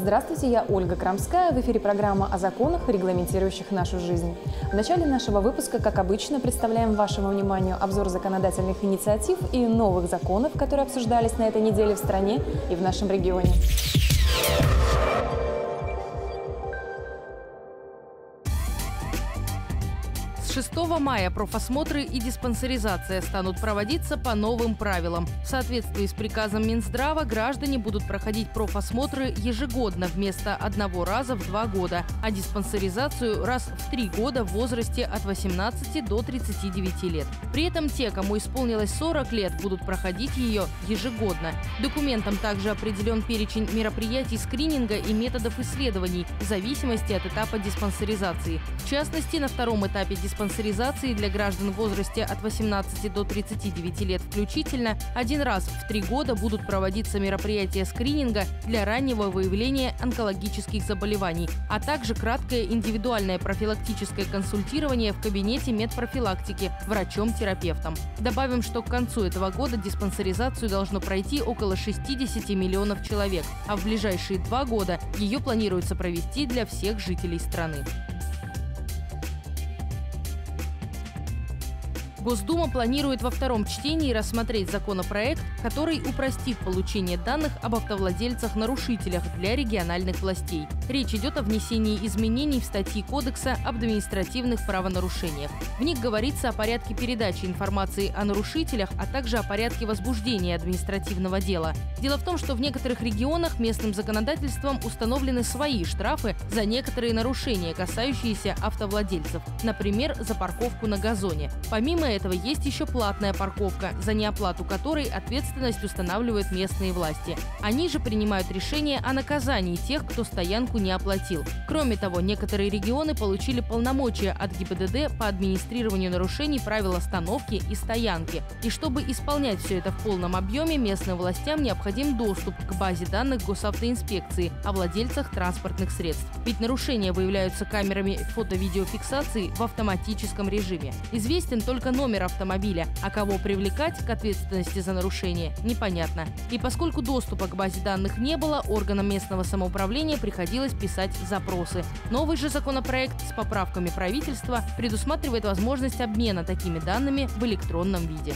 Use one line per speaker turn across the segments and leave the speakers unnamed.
Здравствуйте, я Ольга Крамская. В эфире программа о законах, регламентирующих нашу жизнь. В начале нашего выпуска, как обычно, представляем вашему вниманию обзор законодательных инициатив и новых законов, которые обсуждались на этой неделе в стране и в нашем регионе.
С 6 мая профосмотры и диспансеризация станут проводиться по новым правилам. В соответствии с приказом Минздрава граждане будут проходить профосмотры ежегодно вместо одного раза в 2 года, а диспансеризацию раз в 3 года в возрасте от 18 до 39 лет. При этом те, кому исполнилось 40 лет, будут проходить ее ежегодно. Документом также определен перечень мероприятий скрининга и методов исследований в зависимости от этапа диспансеризации. В частности, на втором этапе диспансеризации для граждан в возрасте от 18 до 39 лет включительно один раз в 3 года будут проводиться мероприятия скрининга для раннего выявления онкологических заболеваний, а также краткое индивидуальное профилактическое консультирование в кабинете медпрофилактики врачом-терапевтом. Добавим, что к концу этого года диспансеризацию должно пройти около 60 миллионов человек, а в ближайшие 2 года ее планируется провести для всех жителей страны. Госдума планирует во втором чтении рассмотреть законопроект, который упростит получение данных об автовладельцах-нарушителях для региональных властей. Речь идет о внесении изменений в статьи Кодекса об административных правонарушениях. В них говорится о порядке передачи информации о нарушителях, а также о порядке возбуждения административного дела. Дело в том, что в некоторых регионах местным законодательством установлены свои штрафы за некоторые нарушения, касающиеся автовладельцев, например, за парковку на газоне. Помимо этого есть еще платная парковка, за неоплату которой ответственность устанавливают местные власти. Они же принимают решение о наказании тех, кто стоянку не оплатил. Кроме того, некоторые регионы получили полномочия от ГИБДД по администрированию нарушений правил остановки и стоянки. И чтобы исполнять все это в полном объеме, местным властям необходим доступ к базе данных госавтоинспекции о владельцах транспортных средств. Ведь нарушения выявляются камерами фото-видеофиксации в автоматическом режиме. Известен только номер автомобиля, а кого привлекать к ответственности за нарушение, непонятно. И поскольку доступа к базе данных не было, органам местного самоуправления приходилось писать запросы. Новый же законопроект с поправками правительства предусматривает возможность обмена такими данными в электронном виде.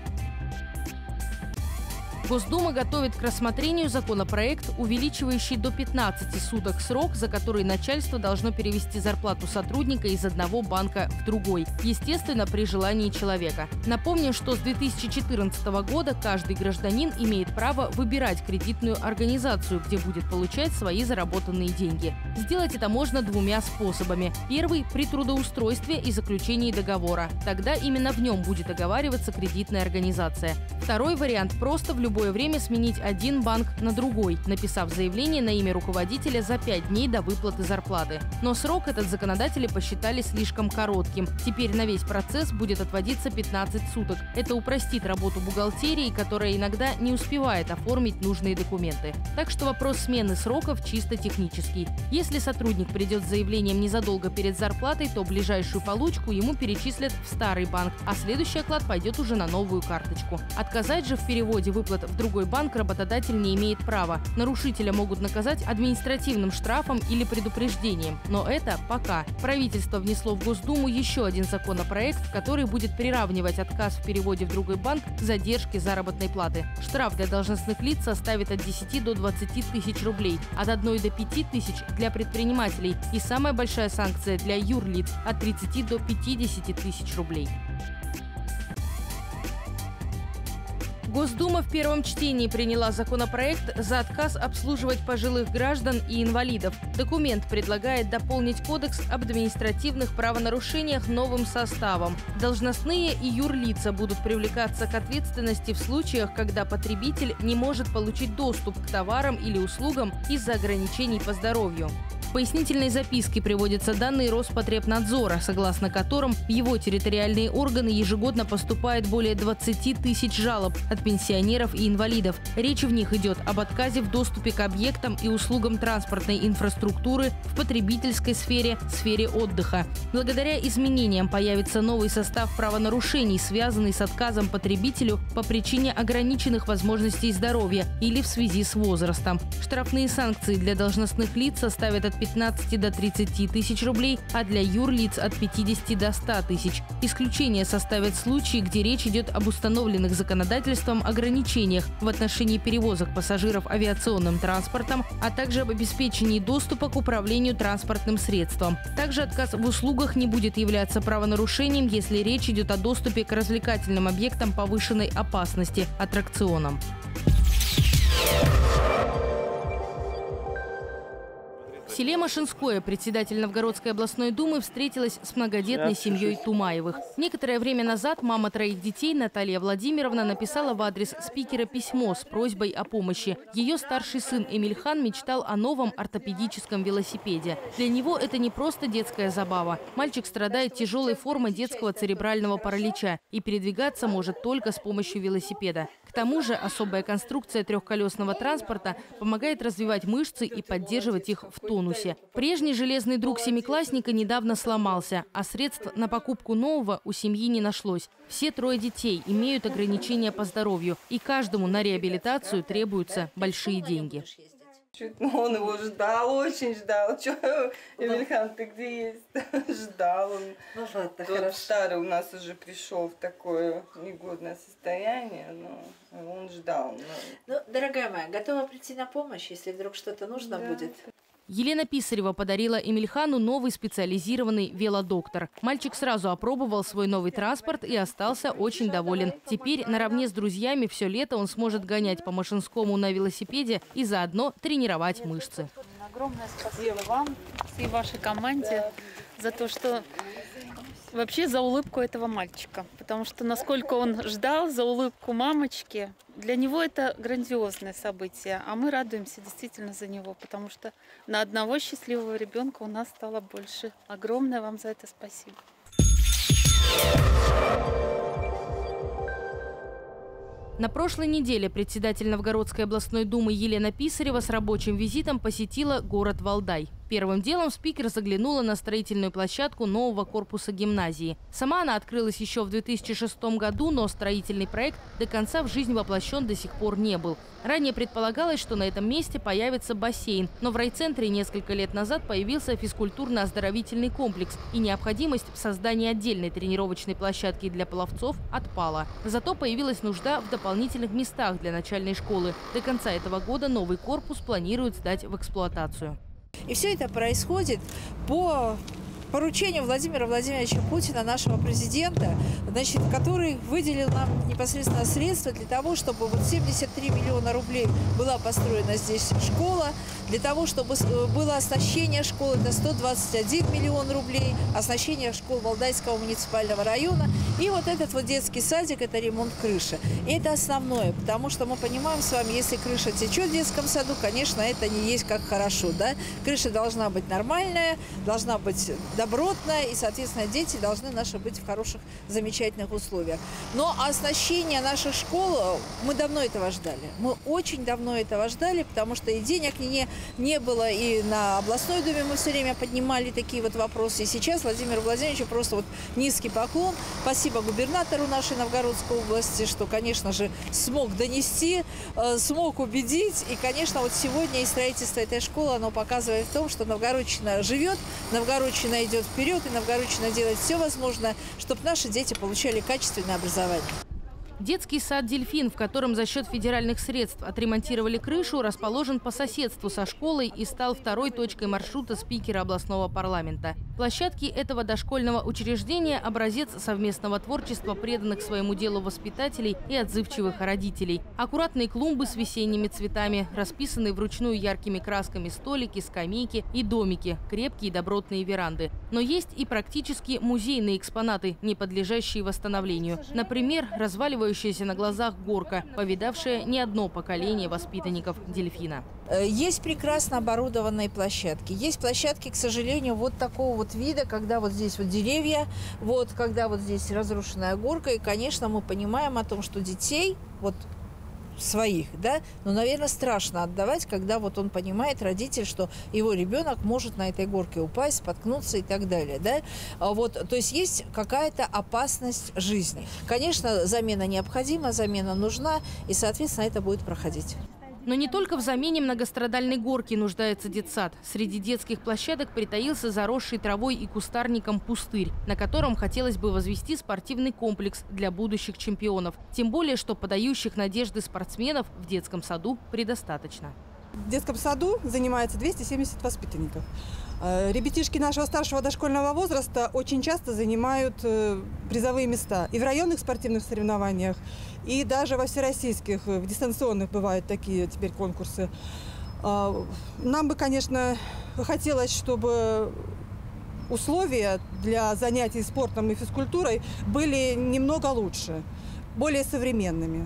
Госдума готовит к рассмотрению законопроект, увеличивающий до 15 суток срок, за который начальство должно перевести зарплату сотрудника из одного банка в другой, естественно, при желании человека. Напомним, что с 2014 года каждый гражданин имеет право выбирать кредитную организацию, где будет получать свои заработанные деньги. Сделать это можно 2 способами. Первый – при трудоустройстве и заключении договора. Тогда именно в нем будет оговариваться кредитная организация. Второй вариант – просто в любое время сменить один банк на другой, написав заявление на имя руководителя за 5 дней до выплаты зарплаты. Но срок этот законодатели посчитали слишком коротким. Теперь на весь процесс будет отводиться 15 суток. Это упростит работу бухгалтерии, которая иногда не успевает оформить нужные документы. Так что вопрос смены сроков чисто технический. Если сотрудник придет с заявлением незадолго перед зарплатой, то ближайшую получку ему перечислят в старый банк, а следующий оклад пойдет уже на новую карточку. Отказать же в переводе выплат в другой банк работодатель не имеет права. Нарушителя могут наказать административным штрафом или предупреждением. Но это пока. Правительство внесло в Госдуму еще один законопроект, который будет приравнивать отказ в переводе в другой банк к задержке заработной платы. Штраф для должностных лиц составит от 10 до 20 тысяч рублей, от 1 до 5 тысяч для предпринимателей и самая большая санкция для юрлиц от 30 до 50 тысяч рублей. Госдума в первом чтении приняла законопроект за отказ обслуживать пожилых граждан и инвалидов. Документ предлагает дополнить Кодекс об административных правонарушениях новым составом. Должностные и юрлица будут привлекаться к ответственности в случаях, когда потребитель не может получить доступ к товарам или услугам из-за ограничений по здоровью. В пояснительной записке приводятся данные Роспотребнадзора, согласно которым в его территориальные органы ежегодно поступает более 20 тысяч жалоб от пенсионеров и инвалидов. Речь в них идет об отказе в доступе к объектам и услугам транспортной инфраструктуры в потребительской сфере, сфере отдыха. Благодаря изменениям появится новый состав правонарушений, связанный с отказом потребителю по причине ограниченных возможностей здоровья или в связи с возрастом. Штрафные санкции для должностных лиц составят от 15 до 30 тысяч рублей, а для юрлиц от 50 до 100 тысяч. Исключение составят случаи, где речь идет об установленных законодательством ограничениях в отношении перевозок пассажиров авиационным транспортом, а также об обеспечении доступа к управлению транспортным средством. Также отказ в услугах не будет являться правонарушением, если речь идет о доступе к развлекательным объектам повышенной опасности – аттракционам. В селе Машинское председатель Новгородской областной думы встретилась с многодетной семьей Тумаевых. Некоторое время назад мама троих детей Наталья Владимировна написала в адрес спикера письмо с просьбой о помощи. Ее старший сын Эмильхан мечтал о новом ортопедическом велосипеде. Для него это не просто детская забава. Мальчик страдает тяжелой формой детского церебрального паралича и передвигаться может только с помощью велосипеда. К тому же особая конструкция трехколесного транспорта помогает развивать мышцы и поддерживать их в тонусе. Прежний железный друг семиклассника недавно сломался, а средств на покупку нового у семьи не нашлось. Все трое детей имеют ограничения по здоровью, и каждому на реабилитацию требуются большие деньги.
Он его ждал, очень ждал. Че, Эмильхан, ты где есть? Ждал он.
Ну ладно,
тот старый у нас уже пришел в такое негодное состояние, но он ждал.
Ну, дорогая моя, готова прийти на помощь, если вдруг что-то нужно будет?
Елена Писарева подарила Эмильхану новый специализированный велодоктор. Мальчик сразу опробовал свой новый транспорт и остался очень доволен. Теперь наравне с друзьями все лето он сможет гонять по Машинскому на велосипеде и заодно тренировать мышцы.
Огромное спасибо вам и вашей команде за то, что вообще за улыбку этого мальчика. Потому что насколько он ждал за улыбку мамочки, для него это грандиозное событие. А мы радуемся действительно за него, потому что на одного счастливого ребенка у нас стало больше. Огромное вам за это спасибо.
На прошлой неделе председатель Новгородской областной думы Елена Писарева с рабочим визитом посетила город Валдай. Первым делом спикер заглянула на строительную площадку нового корпуса гимназии. Сама она открылась еще в 2006 году, но строительный проект до конца в жизнь воплощен до сих пор не был. Ранее предполагалось, что на этом месте появится бассейн, но в райцентре несколько лет назад появился физкультурно-оздоровительный комплекс, и необходимость в создании отдельной тренировочной площадки для пловцов отпала. Зато появилась нужда в дополнительных местах для начальной школы. До конца этого года новый корпус планируют сдать в эксплуатацию.
И все это происходит по поручению Владимира Владимировича Путина, нашего президента, значит, который выделил нам непосредственно средства для того, чтобы вот 73 миллиона рублей была построена здесь школа, для того, чтобы было оснащение школы, это 121 миллион рублей, оснащение школ Валдайского муниципального района. И вот этот вот детский садик – это ремонт крыши. И это основное, потому что мы понимаем с вами, если крыша течет в детском саду, конечно, это не есть как хорошо, да? Крыша должна быть нормальная, должна быть добротная, и, соответственно, дети должны наши быть в хороших, замечательных условиях. Но оснащение наших школ, мы давно этого ждали. Мы очень давно этого ждали, потому что и денег не было, и на областной думе мы все время поднимали такие вот вопросы. И сейчас Владимиру Владимировичу просто вот низкий поклон. Спасибо губернатору нашей Новгородской области, что, конечно же, смог донести, смог убедить. И, конечно, вот сегодня и строительство этой школы, оно показывает в том, что Новгородчина живет, Новгородчина идет вперед, и Новгородчина делает все возможное, чтобы наши дети получали качественное образование.
Детский сад «Дельфин», в котором за счет федеральных средств отремонтировали крышу, расположен по соседству со школой и стал второй точкой маршрута спикера областного парламента. Площадки этого дошкольного учреждения – образец совместного творчества преданных своему делу воспитателей и отзывчивых родителей. Аккуратные клумбы с весенними цветами, расписанные вручную яркими красками столики, скамейки и домики, крепкие добротные веранды. Но есть и практически музейные экспонаты, не подлежащие восстановлению. Например, разваливающиеся строящаяся на глазах горка, повидавшая не одно поколение воспитанников «Дельфина».
Есть прекрасно оборудованные площадки. Есть площадки, к сожалению, вот такого вот вида, когда вот здесь вот деревья, вот когда вот здесь разрушенная горка. И, конечно, мы понимаем о том, что детей вот своих, да, но, наверное, страшно отдавать, когда вот он понимает, родитель, что его ребенок может на этой горке упасть, споткнуться и так далее, да. Вот, то есть есть какая-то опасность жизни. Конечно, замена необходима, замена нужна, и, соответственно, это будет проходить.
Но не только в замене многострадальной горки нуждается детсад. Среди детских площадок притаился заросший травой и кустарником пустырь, на котором хотелось бы возвести спортивный комплекс для будущих чемпионов. Тем более, что подающих надежды спортсменов в детском саду предостаточно.
В детском саду занимается 270 воспитанников. Ребятишки нашего старшего дошкольного возраста очень часто занимают призовые места и в районных спортивных соревнованиях, и даже во всероссийских, в дистанционных бывают такие теперь конкурсы. Нам бы, конечно, хотелось, чтобы условия для занятий спортом и физкультурой были немного лучше, более современными.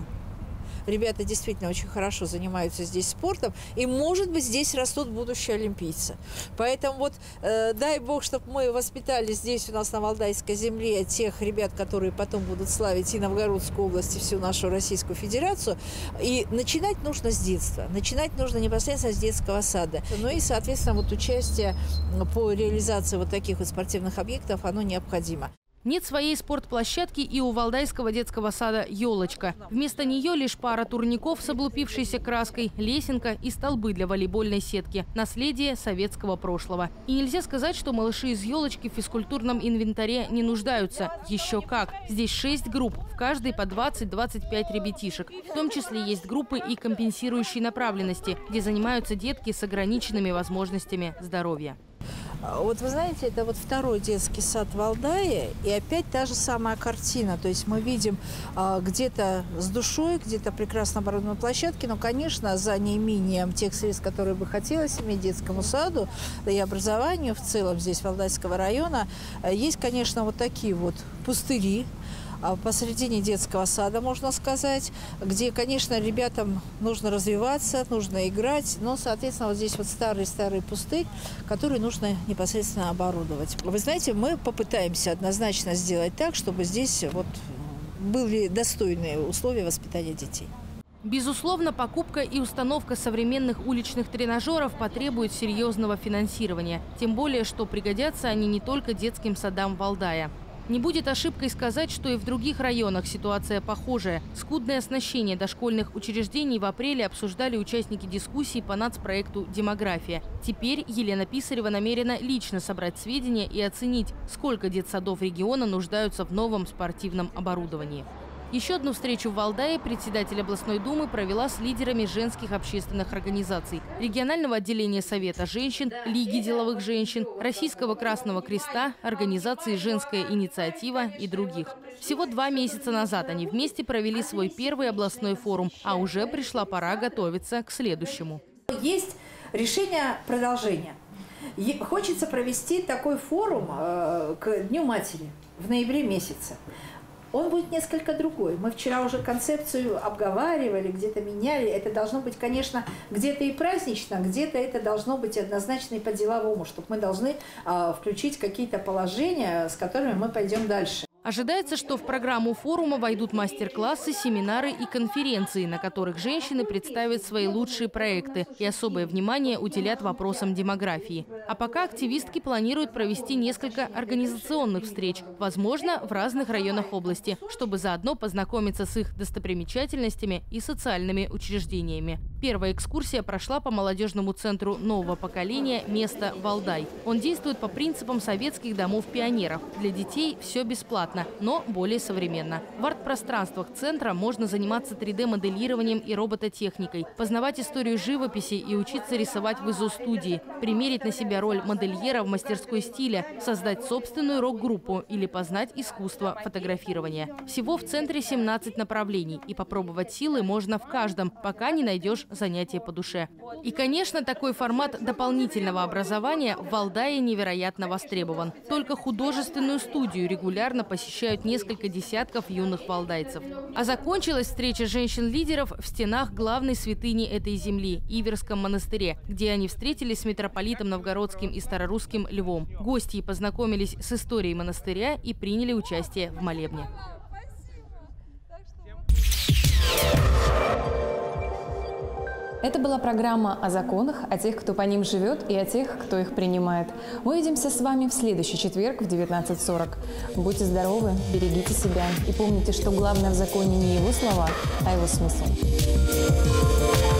Ребята действительно очень хорошо занимаются здесь спортом, и, может быть, здесь растут будущие олимпийцы. Поэтому вот дай бог, чтобы мы воспитали здесь у нас на Валдайской земле тех ребят, которые потом будут славить и Новгородскую область, и всю нашу Российскую Федерацию. И начинать нужно с детства, начинать нужно непосредственно с детского сада. Ну и, соответственно, вот участие по реализации вот таких вот спортивных объектов, оно необходимо.
Нет своей спортплощадки и у Валдайского детского сада «Елочка». Вместо нее лишь пара турников с облупившейся краской, лесенка и столбы для волейбольной сетки. Наследие советского прошлого. И нельзя сказать, что малыши из «Елочки» в физкультурном инвентаре не нуждаются. Еще как. Здесь 6 групп, в каждой по 20-25 ребятишек. В том числе есть группы и компенсирующей направленности, где занимаются детки с ограниченными возможностями здоровья.
Вот вы знаете, это вот второй детский сад в Валдае, и опять та же самая картина. То есть мы видим где-то с душой, где-то прекрасно оборудованные площадки, но, конечно, за неимением тех средств, которые бы хотелось иметь детскому саду, да и образованию в целом здесь Валдайского района, есть, конечно, вот такие вот пустыри посредине детского сада, можно сказать, где, конечно, ребятам нужно развиваться, нужно играть, но, соответственно, вот здесь вот старый-старый пустырь, который нужно непосредственно оборудовать. Вы знаете, мы попытаемся однозначно сделать так, чтобы здесь вот были достойные условия воспитания детей.
Безусловно, покупка и установка современных уличных тренажеров потребует серьезного финансирования. Тем более, что пригодятся они не только детским садам Валдая. Не будет ошибкой сказать, что и в других районах ситуация похожая. Скудное оснащение дошкольных учреждений в апреле обсуждали участники дискуссий по нацпроекту «Демография». Теперь Елена Писарева намерена лично собрать сведения и оценить, сколько детсадов региона нуждаются в новом спортивном оборудовании. Еще одну встречу в Валдае председатель областной думы провела с лидерами женских общественных организаций, регионального отделения Совета женщин, Лиги деловых женщин, Российского Красного Креста, организации «Женская инициатива» и других. Всего 2 месяца назад они вместе провели свой первый областной форум, а уже пришла пора готовиться к следующему.
Есть решение продолжения. Хочется провести такой форум к Дню матери в ноябре месяце. Он будет несколько другой. Мы вчера уже концепцию обговаривали, где-то меняли. Это должно быть, конечно, где-то и празднично, где-то это должно быть однозначно и по-деловому, чтобы мы должны включить какие-то положения, с которыми мы пойдем дальше.
Ожидается, что в программу форума войдут мастер-классы, семинары и конференции, на которых женщины представят свои лучшие проекты и особое внимание уделят вопросам демографии. А пока активистки планируют провести несколько организационных встреч, возможно, в разных районах области, чтобы заодно познакомиться с их достопримечательностями и социальными учреждениями. Первая экскурсия прошла по молодежному центру нового поколения «Место Валдай». Он действует по принципам советских домов-пионеров. Для детей все бесплатно, но более современно. В арт-пространствах центра можно заниматься 3D-моделированием и робототехникой, познавать историю живописи и учиться рисовать в изо-студии, примерить на себя роль модельера в мастерской стиля, создать собственную рок-группу или познать искусство фотографирования. Всего в центре 17 направлений, и попробовать силы можно в каждом, пока не найдешь занятие по душе. И, конечно, такой формат дополнительного образования в Валдае невероятно востребован. Только художественную студию регулярно посещают несколько десятков юных валдайцев. А закончилась встреча женщин-лидеров в стенах главной святыни этой земли – Иверском монастыре, где они встретились с митрополитом новгородским и старорусским Львом. Гости познакомились с историей монастыря и приняли участие в молебне.
Это была программа о законах, о тех, кто по ним живет, и о тех, кто их принимает. Увидимся с вами в следующий четверг в 19:40. Будьте здоровы, берегите себя и помните, что главное в законе не его слова, а его смысл.